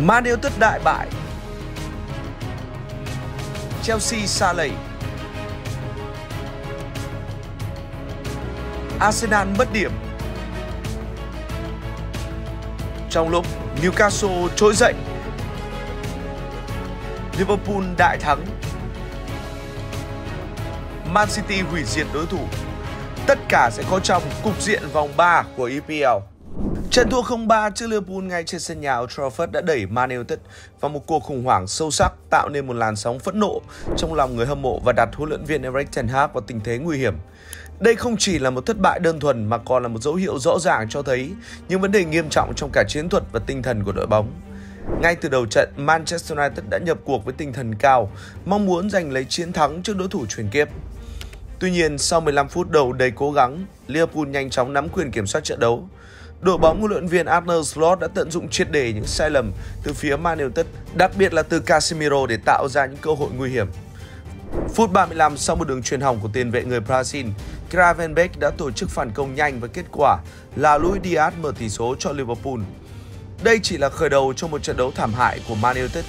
Man United đại bại, Chelsea sa lầy, Arsenal mất điểm. Trong lúc Newcastle trỗi dậy, Liverpool đại thắng, Man City hủy diệt đối thủ. Tất cả sẽ có trong cục diện vòng 3 của EPL. Trận thua 0-3 trước Liverpool ngay trên sân nhà Old Trafford đã đẩy Man United vào một cuộc khủng hoảng sâu sắc, tạo nên một làn sóng phẫn nộ trong lòng người hâm mộ và đặt huấn luyện viên Erik ten Hag vào tình thế nguy hiểm. Đây không chỉ là một thất bại đơn thuần mà còn là một dấu hiệu rõ ràng cho thấy những vấn đề nghiêm trọng trong cả chiến thuật và tinh thần của đội bóng. Ngay từ đầu trận, Manchester United đã nhập cuộc với tinh thần cao, mong muốn giành lấy chiến thắng trước đối thủ truyền kiếp. Tuy nhiên, sau 15 phút đầu đầy cố gắng, Liverpool nhanh chóng nắm quyền kiểm soát trận đấu. Đội bóng huấn luyện viên Arne Slot đã tận dụng triệt để những sai lầm từ phía Man United, đặc biệt là từ Casemiro để tạo ra những cơ hội nguy hiểm. Phút 35, sau một đường chuyền hỏng của tiền vệ người Brazil, Gravenberch đã tổ chức phản công nhanh và kết quả là Luis Diaz mở tỷ số cho Liverpool. Đây chỉ là khởi đầu cho một trận đấu thảm hại của Man United.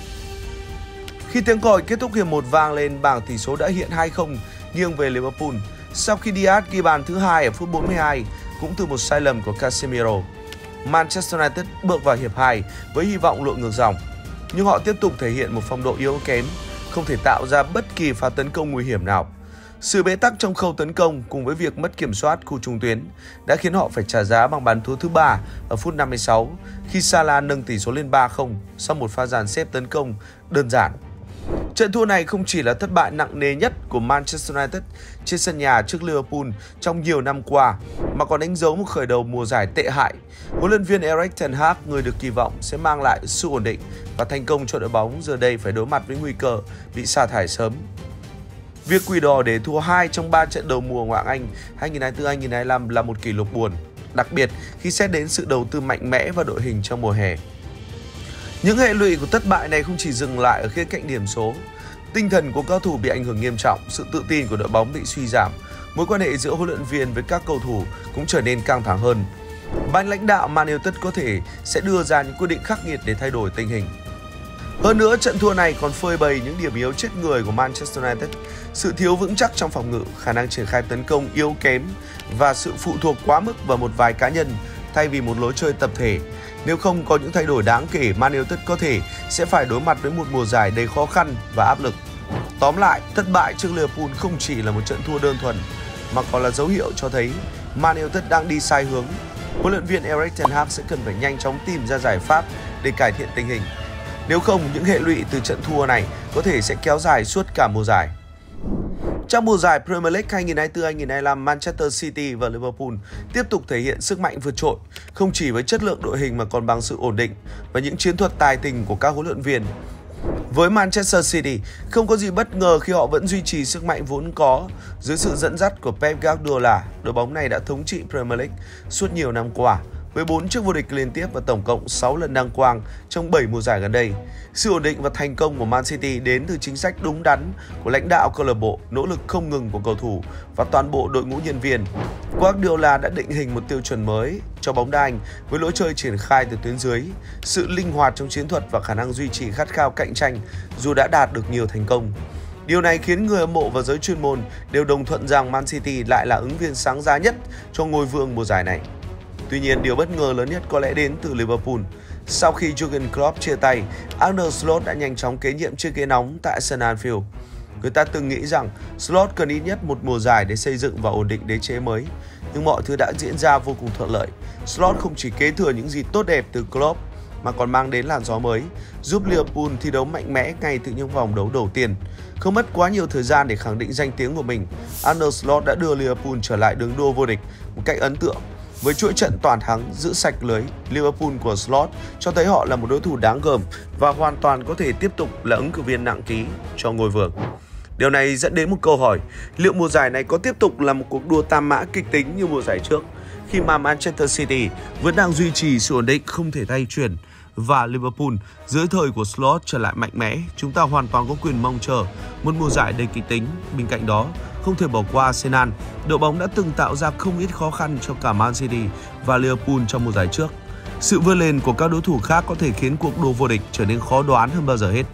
Khi tiếng còi kết thúc hiệp 1 vang lên, bảng tỷ số đã hiện 2-0 nghiêng về Liverpool sau khi Diaz ghi bàn thứ hai ở phút 42 cũng từ một sai lầm của Casemiro. Manchester United bước vào hiệp 2 với hy vọng lội ngược dòng, nhưng họ tiếp tục thể hiện một phong độ yếu kém, không thể tạo ra bất kỳ pha tấn công nguy hiểm nào. Sự bế tắc trong khâu tấn công cùng với việc mất kiểm soát khu trung tuyến đã khiến họ phải trả giá bằng bàn thua thứ 3 ở phút 56 khi Salah nâng tỷ số lên 3-0 sau một pha dàn xếp tấn công đơn giản. Trận thua này không chỉ là thất bại nặng nề nhất của Manchester United trên sân nhà trước Liverpool trong nhiều năm qua, mà còn đánh dấu một khởi đầu mùa giải tệ hại. Huấn luyện viên Erik ten Hag, người được kỳ vọng sẽ mang lại sự ổn định và thành công cho đội bóng, giờ đây phải đối mặt với nguy cơ bị sa thải sớm. Việc Quỷ Đỏ để thua 2 trong 3 trận đầu mùa Ngoại hạng Anh 2024-2025 là một kỷ lục buồn, đặc biệt khi xét đến sự đầu tư mạnh mẽ vào đội hình trong mùa hè. Những hệ lụy của thất bại này không chỉ dừng lại ở khía cạnh điểm số. Tinh thần của cao thủ bị ảnh hưởng nghiêm trọng, sự tự tin của đội bóng bị suy giảm, mối quan hệ giữa huấn luyện viên với các cầu thủ cũng trở nên căng thẳng hơn. Ban lãnh đạo Man United có thể sẽ đưa ra những quyết định khắc nghiệt để thay đổi tình hình. Hơn nữa, trận thua này còn phơi bày những điểm yếu chết người của Manchester United, sự thiếu vững chắc trong phòng ngự, khả năng triển khai tấn công yếu kém và sự phụ thuộc quá mức vào một vài cá nhân thay vì một lối chơi tập thể. Nếu không có những thay đổi đáng kể, Man United có thể sẽ phải đối mặt với một mùa giải đầy khó khăn và áp lực. Tóm lại, thất bại trước Liverpool không chỉ là một trận thua đơn thuần mà còn là dấu hiệu cho thấy Man United đang đi sai hướng. Huấn luyện viên Erik ten Hag sẽ cần phải nhanh chóng tìm ra giải pháp để cải thiện tình hình. Nếu không, những hệ lụy từ trận thua này có thể sẽ kéo dài suốt cả mùa giải. Trong mùa giải Premier League 2024-2025, Manchester City và Liverpool tiếp tục thể hiện sức mạnh vượt trội, không chỉ với chất lượng đội hình mà còn bằng sự ổn định và những chiến thuật tài tình của các huấn luyện viên. Với Manchester City, không có gì bất ngờ khi họ vẫn duy trì sức mạnh vốn có dưới sự dẫn dắt của Pep Guardiola. Đội bóng này đã thống trị Premier League suốt nhiều năm qua, với 4 chức vô địch liên tiếp và tổng cộng 6 lần đăng quang trong 7 mùa giải gần đây. Sự ổn định và thành công của Man City đến từ chính sách đúng đắn của lãnh đạo câu lạc bộ, nỗ lực không ngừng của cầu thủ và toàn bộ đội ngũ nhân viên. Guardiola đã định hình một tiêu chuẩn mới cho bóng đá Anh với lối chơi triển khai từ tuyến dưới, sự linh hoạt trong chiến thuật và khả năng duy trì khát khao cạnh tranh dù đã đạt được nhiều thành công. Điều này khiến người hâm mộ và giới chuyên môn đều đồng thuận rằng Man City lại là ứng viên sáng giá nhất cho ngôi vương mùa giải này. Tuy nhiên, điều bất ngờ lớn nhất có lẽ đến từ Liverpool. Sau khi Jurgen Klopp chia tay, Arne Slot đã nhanh chóng kế nhiệm chiếc ghế nóng tại sân Anfield. Người ta từng nghĩ rằng Slot cần ít nhất một mùa giải để xây dựng và ổn định đế chế mới, nhưng mọi thứ đã diễn ra vô cùng thuận lợi. Slot không chỉ kế thừa những gì tốt đẹp từ Klopp mà còn mang đến làn gió mới, giúp Liverpool thi đấu mạnh mẽ ngay từ những vòng đấu đầu tiên. Không mất quá nhiều thời gian để khẳng định danh tiếng của mình, Arne Slot đã đưa Liverpool trở lại đường đua vô địch một cách ấn tượng. Với chuỗi trận toàn thắng giữ sạch lưới, Liverpool của Slot cho thấy họ là một đối thủ đáng gờm và hoàn toàn có thể tiếp tục là ứng cử viên nặng ký cho ngôi vương. Điều này dẫn đến một câu hỏi, liệu mùa giải này có tiếp tục là một cuộc đua tam mã kịch tính như mùa giải trước, khi mà Manchester City vẫn đang duy trì sự ổn định không thể thay chuyển và Liverpool dưới thời của Slot trở lại mạnh mẽ? Chúng ta hoàn toàn có quyền mong chờ một mùa giải đầy kịch tính. Bên cạnh đó, không thể bỏ qua Arsenal, đội bóng đã từng tạo ra không ít khó khăn cho cả Man City và Liverpool trong mùa giải trước. Sự vươn lên của các đối thủ khác có thể khiến cuộc đua vô địch trở nên khó đoán hơn bao giờ hết.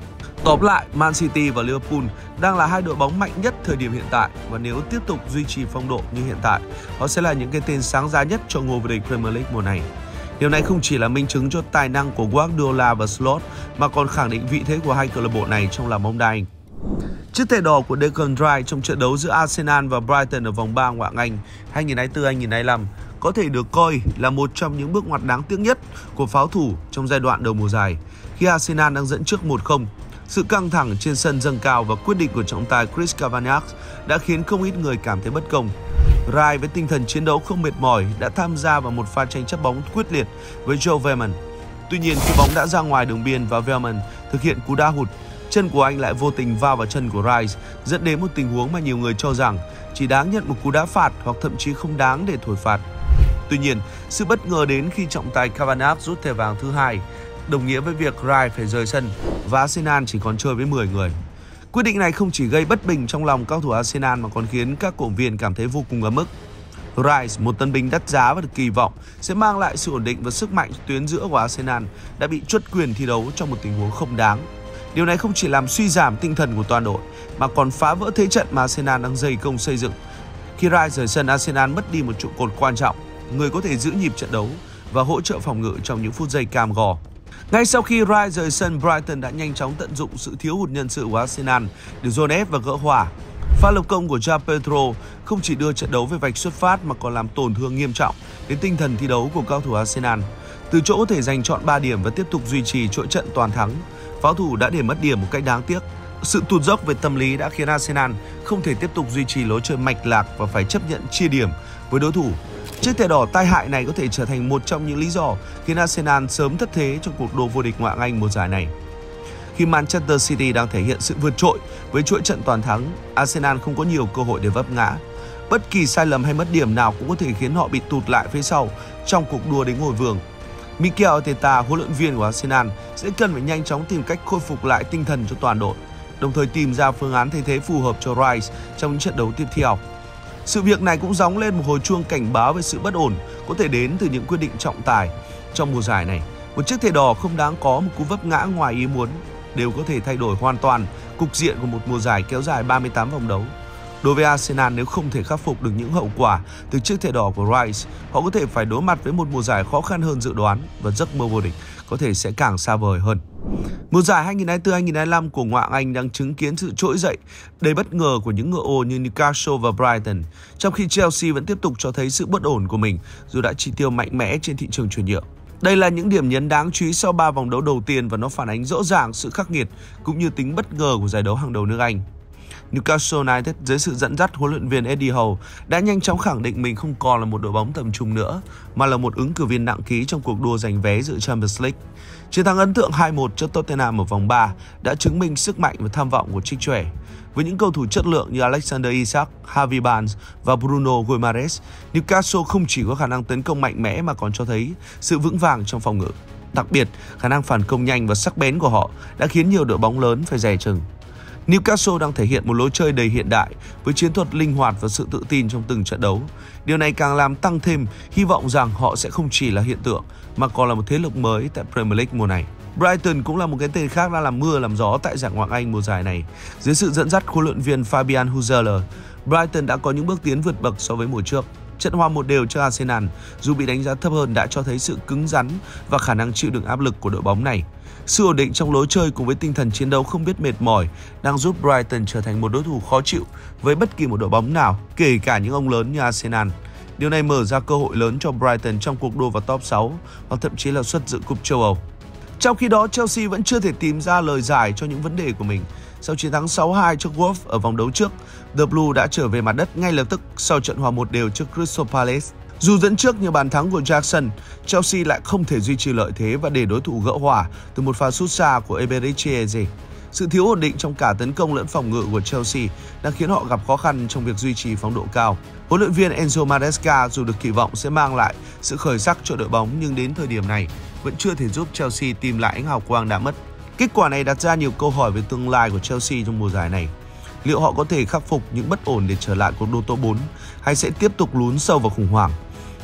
Tóm lại, Man City và Liverpool đang là hai đội bóng mạnh nhất thời điểm hiện tại và nếu tiếp tục duy trì phong độ như hiện tại, họ sẽ là những cái tên sáng giá nhất cho ngôi vô địch Premier League mùa này. Điều này không chỉ là minh chứng cho tài năng của Guardiola và Slot mà còn khẳng định vị thế của hai câu lạc bộ này trong làng bóng đá Anh. Chiếc thẻ đỏ của Declan Rice trong trận đấu giữa Arsenal và Brighton ở vòng 3 Ngoại hạng Anh 2024-2025 có thể được coi là một trong những bước ngoặt đáng tiếc nhất của pháo thủ trong giai đoạn đầu mùa giải. Khi Arsenal đang dẫn trước 1-0, sự căng thẳng trên sân dâng cao và quyết định của trọng tài Chris Kavanagh đã khiến không ít người cảm thấy bất công. Rice với tinh thần chiến đấu không mệt mỏi đã tham gia vào một pha tranh chấp bóng quyết liệt với Joe Veerman. Tuy nhiên khi bóng đã ra ngoài đường biên và Veerman thực hiện cú đá hụt, chân của anh lại vô tình va vào chân của Rice, dẫn đến một tình huống mà nhiều người cho rằng chỉ đáng nhận một cú đá phạt hoặc thậm chí không đáng để thổi phạt. Tuy nhiên, sự bất ngờ đến khi trọng tài Kavanagh rút thẻ vàng thứ hai, đồng nghĩa với việc Rice phải rời sân và Arsenal chỉ còn chơi với 10 người. Quyết định này không chỉ gây bất bình trong lòng các cầu thủ Arsenal mà còn khiến các cổ động viên cảm thấy vô cùng ấm ức. Rice, một tân binh đắt giá và được kỳ vọng sẽ mang lại sự ổn định và sức mạnh tuyến giữa của Arsenal, đã bị truất quyền thi đấu trong một tình huống không đáng. Điều này không chỉ làm suy giảm tinh thần của toàn đội mà còn phá vỡ thế trận mà Arsenal đang dày công xây dựng. Khi Rice rời sân, Arsenal mất đi một trụ cột quan trọng, người có thể giữ nhịp trận đấu và hỗ trợ phòng ngự trong những phút giây cam go. Ngay sau khi Rice rời sân, Brighton đã nhanh chóng tận dụng sự thiếu hụt nhân sự của Arsenal để dồn ép và gỡ hòa. Pha lập công của João Pedro không chỉ đưa trận đấu về vạch xuất phát mà còn làm tổn thương nghiêm trọng đến tinh thần thi đấu của cao thủ Arsenal. Từ chỗ có thể giành trọn 3 điểm và tiếp tục duy trì chuỗi trận toàn thắng, pháo thủ đã để mất điểm một cách đáng tiếc. Sự tụt dốc về tâm lý đã khiến Arsenal không thể tiếp tục duy trì lối chơi mạch lạc và phải chấp nhận chia điểm với đối thủ. Chiếc thẻ đỏ tai hại này có thể trở thành một trong những lý do khiến Arsenal sớm thất thế trong cuộc đua vô địch Ngoại hạng Anh mùa giải này. Khi Manchester City đang thể hiện sự vượt trội với chuỗi trận toàn thắng, Arsenal không có nhiều cơ hội để vấp ngã. Bất kỳ sai lầm hay mất điểm nào cũng có thể khiến họ bị tụt lại phía sau trong cuộc đua đến ngôi vương. Mikel Arteta, huấn luyện viên của Arsenal, sẽ cần phải nhanh chóng tìm cách khôi phục lại tinh thần cho toàn đội, đồng thời tìm ra phương án thay thế phù hợp cho Rice trong những trận đấu tiếp theo. Sự việc này cũng gióng lên một hồi chuông cảnh báo về sự bất ổn có thể đến từ những quyết định trọng tài trong mùa giải này. Một chiếc thẻ đỏ không đáng có, một cú vấp ngã ngoài ý muốn đều có thể thay đổi hoàn toàn cục diện của một mùa giải kéo dài 38 vòng đấu. Đối với Arsenal, nếu không thể khắc phục được những hậu quả từ chiếc thẻ đỏ của Rice, họ có thể phải đối mặt với một mùa giải khó khăn hơn dự đoán và giấc mơ vô địch có thể sẽ càng xa vời hơn. Mùa giải 2024-2025 của Ngoại hạng Anh đang chứng kiến sự trỗi dậy đầy bất ngờ của những ngựa ô như Newcastle và Brighton, trong khi Chelsea vẫn tiếp tục cho thấy sự bất ổn của mình dù đã chi tiêu mạnh mẽ trên thị trường chuyển nhượng. Đây là những điểm nhấn đáng chú ý sau 3 vòng đấu đầu tiên và nó phản ánh rõ ràng sự khắc nghiệt cũng như tính bất ngờ của giải đấu hàng đầu nước Anh. Newcastle United dưới sự dẫn dắt huấn luyện viên Eddie Howe đã nhanh chóng khẳng định mình không còn là một đội bóng tầm trung nữa mà là một ứng cử viên nặng ký trong cuộc đua giành vé dự Champions League. Chiến thắng ấn tượng 2-1 trước Tottenham ở vòng 3 đã chứng minh sức mạnh và tham vọng của Trích Trẻ. Với những cầu thủ chất lượng như Alexander Isak, Harvey Barnes và Bruno Guimaraes, Newcastle không chỉ có khả năng tấn công mạnh mẽ mà còn cho thấy sự vững vàng trong phòng ngự. Đặc biệt, khả năng phản công nhanh và sắc bén của họ đã khiến nhiều đội bóng lớn phải dè chừng. Newcastle đang thể hiện một lối chơi đầy hiện đại với chiến thuật linh hoạt và sự tự tin trong từng trận đấu. Điều này càng làm tăng thêm hy vọng rằng họ sẽ không chỉ là hiện tượng mà còn là một thế lực mới tại Premier League mùa này. Brighton cũng là một cái tên khác đang làm mưa làm gió tại giải Ngoại hạng Anh mùa giải này. Dưới sự dẫn dắt huấn luyện viên Fabian Hüseler, Brighton đã có những bước tiến vượt bậc so với mùa trước. Trận hòa 1-1 trước Arsenal, dù bị đánh giá thấp hơn, đã cho thấy sự cứng rắn và khả năng chịu đựng áp lực của đội bóng này. Sự ổn định trong lối chơi cùng với tinh thần chiến đấu không biết mệt mỏi đang giúp Brighton trở thành một đối thủ khó chịu với bất kỳ một đội bóng nào, kể cả những ông lớn như Arsenal. Điều này mở ra cơ hội lớn cho Brighton trong cuộc đua vào top 6 hoặc thậm chí là suất dự cúp châu Âu. Trong khi đó, Chelsea vẫn chưa thể tìm ra lời giải cho những vấn đề của mình. Sau chiến thắng 6-2 trước Wolves ở vòng đấu trước, The Blue đã trở về mặt đất ngay lập tức sau trận hòa 1-1 trước Crystal Palace. Dù dẫn trước như bàn thắng của Jackson, Chelsea lại không thể duy trì lợi thế và để đối thủ gỡ hòa từ một pha sút xa của Eberechi Eze. Sự thiếu ổn định trong cả tấn công lẫn phòng ngự của Chelsea đang khiến họ gặp khó khăn trong việc duy trì phong độ cao. Huấn luyện viên Enzo Maresca dù được kỳ vọng sẽ mang lại sự khởi sắc cho đội bóng nhưng đến thời điểm này vẫn chưa thể giúp Chelsea tìm lại ánh hào quang đã mất. Kết quả này đặt ra nhiều câu hỏi về tương lai của Chelsea trong mùa giải này. Liệu họ có thể khắc phục những bất ổn để trở lại cuộc đua top 4 hay sẽ tiếp tục lún sâu vào khủng hoảng?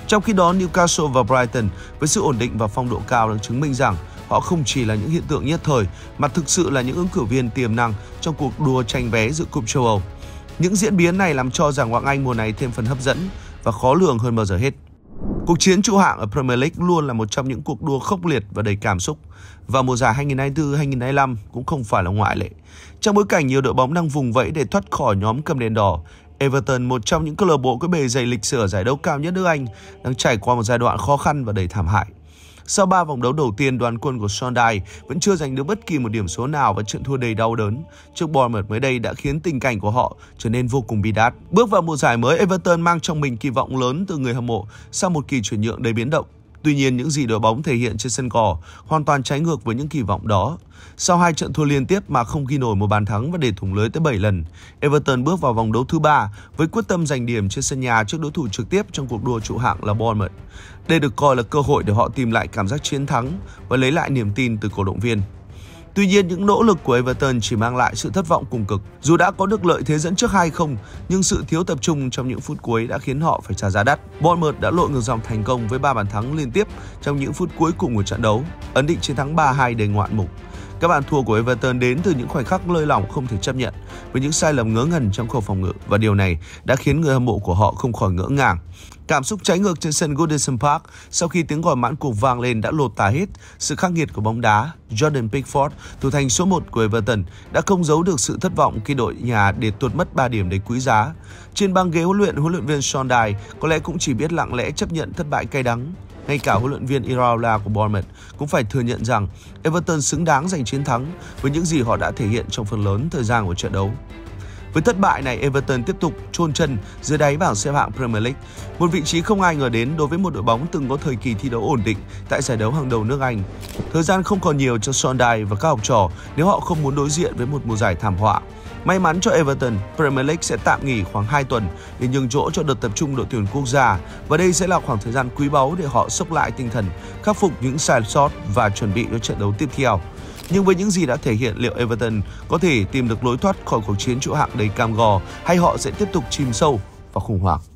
Trong khi đó, Newcastle và Brighton với sự ổn định và phong độ cao đang chứng minh rằng họ không chỉ là những hiện tượng nhất thời mà thực sự là những ứng cử viên tiềm năng trong cuộc đua tranh vé dự cúp châu Âu. Những diễn biến này làm cho giải Ngoại hạng Anh mùa này thêm phần hấp dẫn và khó lường hơn bao giờ hết. Cuộc chiến trụ hạng ở Premier League luôn là một trong những cuộc đua khốc liệt và đầy cảm xúc, và mùa giải 2024-2025 cũng không phải là ngoại lệ. Trong bối cảnh nhiều đội bóng đang vùng vẫy để thoát khỏi nhóm cầm đèn đỏ, Everton, một trong những câu lạc bộ có bề dày lịch sử ở giải đấu cao nhất nước Anh, đang trải qua một giai đoạn khó khăn và đầy thảm hại. Sau 3 vòng đấu đầu tiên, đoàn quân của Sondheim vẫn chưa giành được bất kỳ một điểm số nào và trận thua đầy đau đớn trước Bournemouth mới đây đã khiến tình cảnh của họ trở nên vô cùng bi đát. Bước vào mùa giải mới, Everton mang trong mình kỳ vọng lớn từ người hâm mộ sau một kỳ chuyển nhượng đầy biến động. Tuy nhiên, những gì đội bóng thể hiện trên sân cỏ hoàn toàn trái ngược với những kỳ vọng đó. Sau 2 trận thua liên tiếp mà không ghi nổi một bàn thắng và để thủng lưới tới 7 lần, Everton bước vào vòng đấu thứ 3 với quyết tâm giành điểm trên sân nhà trước đối thủ trực tiếp trong cuộc đua trụ hạng là Bournemouth. Đây được coi là cơ hội để họ tìm lại cảm giác chiến thắng và lấy lại niềm tin từ cổ động viên. Tuy nhiên, những nỗ lực của Everton chỉ mang lại sự thất vọng cùng cực. Dù đã có được lợi thế dẫn trước 2-0, nhưng sự thiếu tập trung trong những phút cuối đã khiến họ phải trả giá đắt. Bournemouth đã lội ngược dòng thành công với 3 bàn thắng liên tiếp trong những phút cuối cùng của trận đấu, ấn định chiến thắng 3-2 đầy ngoạn mục. Các bàn thua của Everton đến từ những khoảnh khắc lơi lỏng không thể chấp nhận, với những sai lầm ngớ ngẩn trong khâu phòng ngự, và điều này đã khiến người hâm mộ của họ không khỏi ngỡ ngàng. Cảm xúc trái ngược trên sân Goodison Park sau khi tiếng còi mãn cuộc vang lên đã lột tả hết sự khắc nghiệt của bóng đá. Jordan Pickford, thủ thành số 1 của Everton, đã không giấu được sự thất vọng khi đội nhà để tuột mất 3 điểm đầy quý giá. Trên băng ghế huấn luyện viên Sondheim có lẽ cũng chỉ biết lặng lẽ chấp nhận thất bại cay đắng. Ngay cả huấn luyện viên Iraola của Bournemouth cũng phải thừa nhận rằng Everton xứng đáng giành chiến thắng với những gì họ đã thể hiện trong phần lớn thời gian của trận đấu. Với thất bại này, Everton tiếp tục chôn chân dưới đáy bảng xếp hạng Premier League, một vị trí không ai ngờ đến đối với một đội bóng từng có thời kỳ thi đấu ổn định tại giải đấu hàng đầu nước Anh. Thời gian không còn nhiều cho Sondheim và các học trò nếu họ không muốn đối diện với một mùa giải thảm họa. May mắn cho Everton, Premier League sẽ tạm nghỉ khoảng 2 tuần để nhường chỗ cho đợt tập trung đội tuyển quốc gia, và đây sẽ là khoảng thời gian quý báu để họ xốc lại tinh thần, khắc phục những sai sót và chuẩn bị cho trận đấu tiếp theo. Nhưng với những gì đã thể hiện, liệu Everton có thể tìm được lối thoát khỏi cuộc chiến trụ hạng đầy cam go hay họ sẽ tiếp tục chìm sâu vào khủng hoảng?